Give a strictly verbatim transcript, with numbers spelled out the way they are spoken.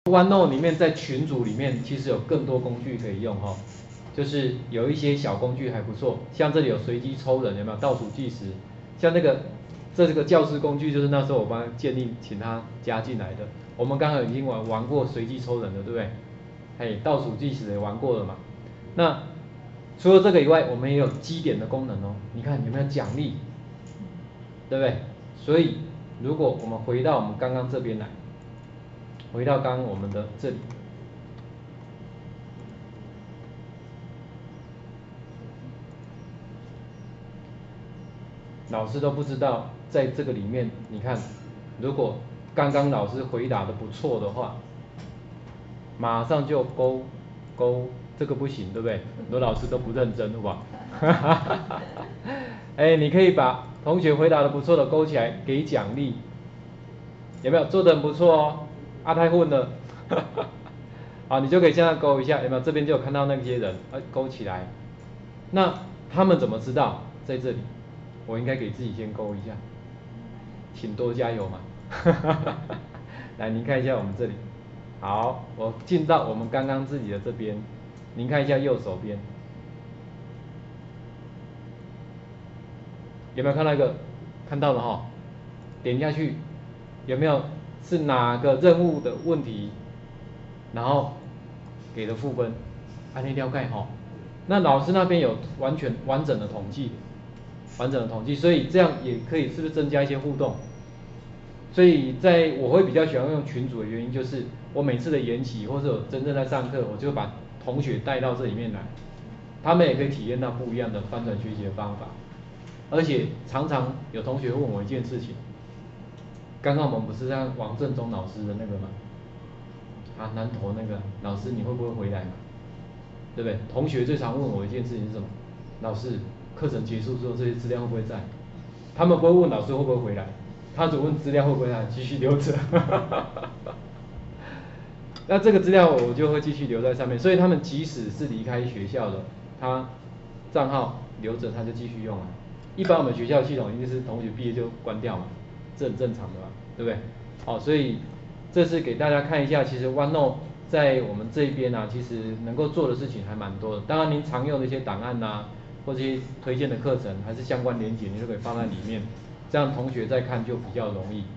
OneNote 里面在群组里面其实有更多工具可以用哈、哦，就是有一些小工具还不错，像这里有随机抽人，有没有倒数计时？像那个这个教师工具就是那时候我帮他建立请他加进来的。我们刚刚已经玩玩过随机抽人了，对不对？嘿，倒数计时也玩过了嘛。那除了这个以外，我们也有积点的功能哦。你看有没有奖励？对不对？所以如果我们回到我们刚刚这边来。回到刚刚我们的这里，老师都不知道在这个里面，你看，如果刚刚老师回答的不错的话，马上就勾勾，这个不行，对不对？很多老师都不认真，对吧？哎，你可以把同学回答的不错的勾起来，给奖励，有没有？做的很不错哦，阿太混了。好，你就可以这样勾一下，有没有？这边就有看到那些人，呃，勾起来。那他们怎么知道在这里？我应该给自己先勾一下，请多加油嘛。来，您看一下我们这里。好，我进到我们刚刚自己的这边，您看一下右手边，有没有看到一个？看到了哈，点下去，有没有是哪个任务的问题？然后给的负分，按那条盖哈。那老师那边有完全完整的统计，完整的统计，所以这样也可以是不是增加一些互动？所以在我会比较喜欢用群组的原因，就是我每次的研习或者我真正在上课，我就把同学带到这里面来，他们也可以体验到不一样的翻转学习的方法。而且常常有同学问我一件事情，刚刚我们不是让王正中老师的那个吗？啊，南投那个老师你会不会回来嘛？对不对？同学最常问我一件事情是什么？老师，课程结束之后这些资料会不会在？他们不会问老师会不会回来，他只问资料会不会在，继续留着。那这个资料我就会继续留在上面，所以他们即使是离开学校了，他账号留着他就继续用了。一般我们学校系统一定是同学毕业就关掉嘛，这很正常的嘛，对不对？好，所以这是给大家看一下，其实 OneNote 在我们这一边啊，其实能够做的事情还蛮多的。当然您常用的一些档案啊，或者一些推荐的课程，还是相关连结，你都可以放在里面，这样同学在看就比较容易。